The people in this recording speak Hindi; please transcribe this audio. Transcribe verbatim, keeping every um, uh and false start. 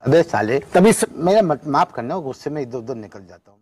अबे साले, तभी स- मेरा मत- माफ करना, गुस्से में इधर उधर निकल जाता हूँ।